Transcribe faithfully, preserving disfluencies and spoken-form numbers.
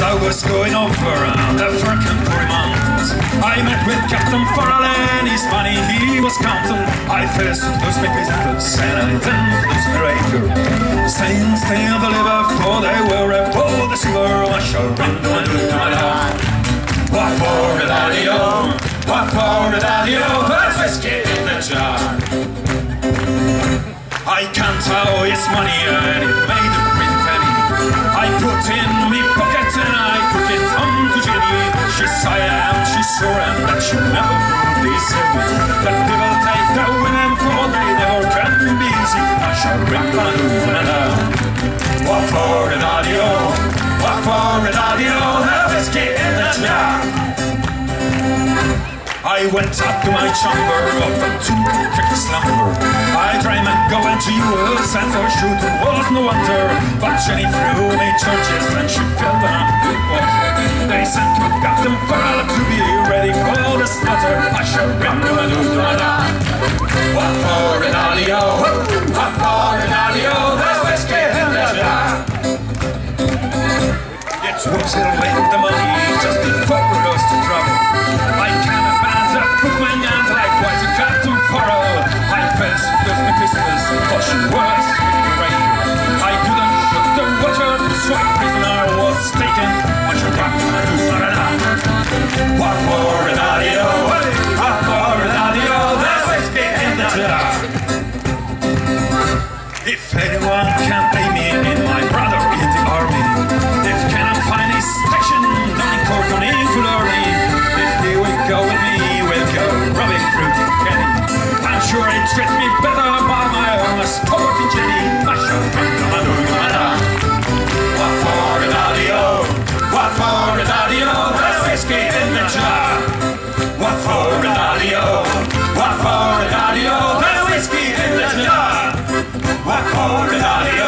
I was going over the Furkenbury Mountains, I met with Captain Farrell and his money he was counting. I first lost my pistols and I then lost my rapier. Saints they never live for they were a bold as silver. I shall run to my loot to my down. What for a daddy-o? What for a daddy-o? There's whiskey in the jar. I can't tell it's money and it made a pretty penny. I put in me pocket and I took it home to Jenny. She sighed and she swore and that she never would deceive me. That people take the women for they never can be easy. I shall rip my loot and down. What for a daddy-o? What for a daddy-o? There's whiskey in the jar. I went up to my chamber of a two-trick slumber. I dreamed of going to U S and for shooting was no wonder. But Jenny threw me churches and she filled them up with water. They sent Captain Farrell to be ready for the slaughter. I shall run to my loot, my down. What for a daddy-o? What for a daddy-o? There's whiskey in the jar. It was in late the money just before we lost the trouble. I came a footman and likewise a Captain Farrell. I first lost my pistols, for she was with the rain. I couldn't shoot the water, so a prisoner was taken. I should rock my loot, what for a daddy-o? What for a daddy-o? There's whiskey in the jar. If anyone can pay me in my brother in the army, if cannot find his station down in Cork on Inverary, if they will go with me, we'll go rubbing fruit and candy. I'm sure it treats me better by my own sporting Jenny. I shall run to my loot, my down. What for a daddy-o? What for a daddy-o? There's whiskey in the jar. What for a daddy-o? What for a daddy-o? There's whiskey in the jar. What for a daddy-o?